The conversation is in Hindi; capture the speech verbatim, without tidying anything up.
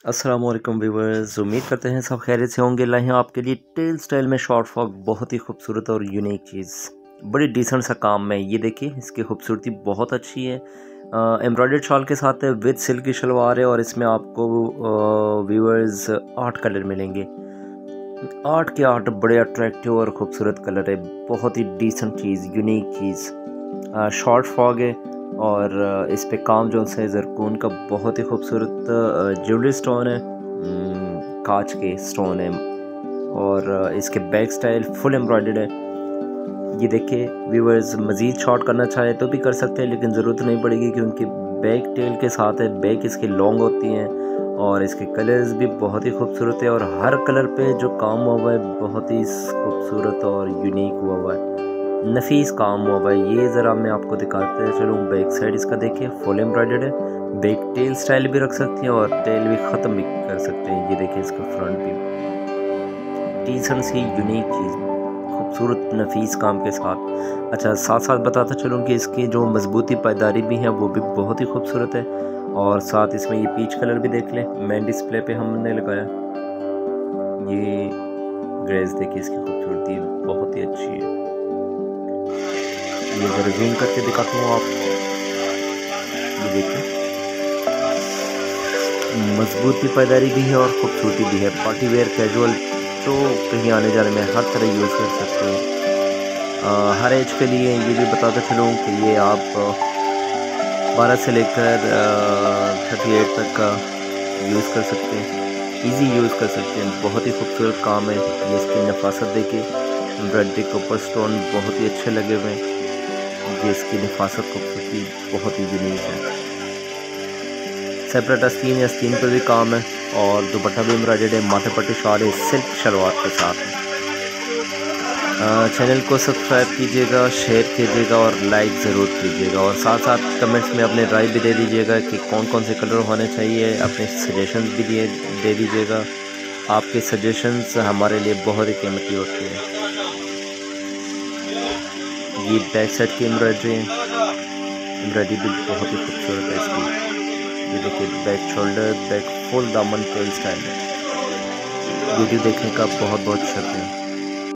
अस्सलाम वालेकुम व्यूवर्स, उम्मीद करते हैं सब खैरियत से होंगे। लाए हैं आपके लिए टेल स्टाइल में शॉर्ट फ्रॉक, बहुत ही खूबसूरत और यूनिक चीज़, बड़ी डिसेंट सा काम है। ये देखिए, इसकी खूबसूरती बहुत अच्छी है। एम्ब्रॉयडर्ड शॉल के साथ है, विद सिल्क की शलवार है और इसमें आपको व्यूवर्स आठ कलर मिलेंगे। आठ के आठ बड़े अट्रैक्टिव और ख़ूबसूरत कलर है। बहुत ही डिसेंट चीज़, यूनिक चीज़, शॉर्ट फ्रॉक है और इस पे काम जो है ज़रकून का बहुत ही खूबसूरत ज्वेलरी स्टोन है, कांच के स्टोन है और इसके बैक स्टाइल फुल एम्ब्रॉयडर्ड है। ये देखिए व्यूवर्स, मज़ीद शॉर्ट करना चाहे तो भी कर सकते हैं, लेकिन ज़रूरत नहीं पड़ेगी क्योंकि बैक टेल के साथ है, बैक इसकी लॉन्ग होती हैं और इसके कलर्स भी बहुत ही खूबसूरत है और हर कलर पे जो काम हुआ है बहुत ही खूबसूरत और यूनिक हुआ हुआ है, नफीस काम हुआ भाई। ये ज़रा मैं आपको दिखाते हैं, चलो बैक साइड इसका देखिए, फुल एम्ब्रॉयडर्ड है। बैक टेल स्टाइल भी रख सकते हैं और टेल भी ख़त्म भी कर सकते हैं। ये देखिए इसका फ्रंट भी डिसेंट सी यूनिक चीज़, खूबसूरत नफीस काम के साथ। अच्छा, साथ साथ बताता चलूँ कि इसकी जो मजबूती पायदारी भी है वो भी बहुत ही खूबसूरत है और साथ इसमें ये पीच कलर भी देख लें, मेन डिस्प्ले पे हमने लगाया। ये ग्रेस देखिए, इसकी खूबसूरती बहुत ही अच्छी है। ये ज़रा जूम करके दिखाता हूँ आपको। ये देखिए, मजबूती पायदारी भी है और खूबसूरती भी है। पार्टी वेयर, कैजुअल, तो कहीं आने जाने में हर तरह यूज़ कर सकते हैं। हर एज के लिए ये भी बताता चलूँ कि ये आप बारह से लेकर थर्टी एट तक का यूज़ कर सकते हैं, इजी यूज़ कर सकते हैं। बहुत ही खूबसूरत काम है। ये इसकी नफासत देखिए, एम्ब्रॉयडरी के ऊपर स्टोन बहुत ही अच्छे लगे हुए हैं। ये इसकी नफासत खूबसूरती बहुत ही यूनिक है। सेपरेट आस्तीन या आस्तीन पर भी काम है और दुपट्टा भी एम्ब्रॉयडर्ड है, माथे पट्टी शॉल है सिल्क शलवार के साथ है। चैनल को सब्सक्राइब कीजिएगा, शेयर कीजिएगा और लाइक ज़रूर कीजिएगा और साथ साथ कमेंट्स में अपने राय भी दे दीजिएगा कि कौन कौन से कलर होने चाहिए। अपने सजेशंस भी दिए दे दीजिएगा। आपके सजेशंस हमारे लिए बहुत ही कीमती होते हैं। ये बैक साइड की एम्ब्रॉयडरी है, एम्ब्रॉयडरी भी बहुत ही खूबसूरत है इसकी। ये देखिए, बैक शोल्डर, बैक फुल दामन टेल स्टाइल है। वीडियो देखने का बहुत बहुत शुक्रिया।